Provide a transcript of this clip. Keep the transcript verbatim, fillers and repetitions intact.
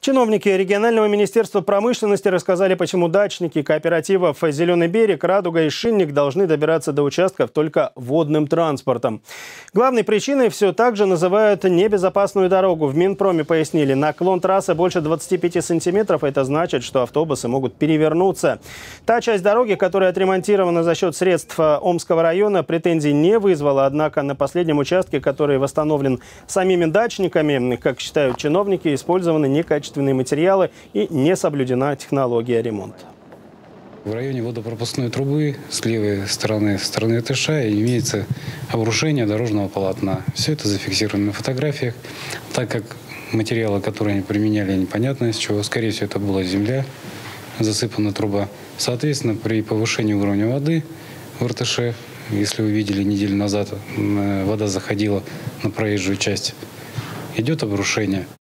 Чиновники регионального министерства промышленности рассказали, почему дачники кооперативов «Зеленый берег», «Радуга» и «Шинник» должны добираться до участков только водным транспортом. Главной причиной все так же называют небезопасную дорогу. В Минпроме пояснили, наклон трассы больше двадцати пяти сантиметров. Это значит, что автобусы могут перевернуться. Та часть дороги, которая отремонтирована за счет средств Омского района, претензий не вызвала. Однако на последнем участке, который восстановлен самими дачниками, как считают чиновники, использованы некачественные материалы и не соблюдена технология ремонта. В районе водопропускной трубы с левой стороны, с стороны этажа, имеется обрушение дорожного полотна. Все это зафиксировано на фотографиях. Так как материалы, которые они применяли, непонятно из чего, скорее всего, это была земля, засыпана труба. Соответственно, при повышении уровня воды в эр тэ шэ, если вы видели неделю назад, вода заходила на проезжую часть, идет обрушение.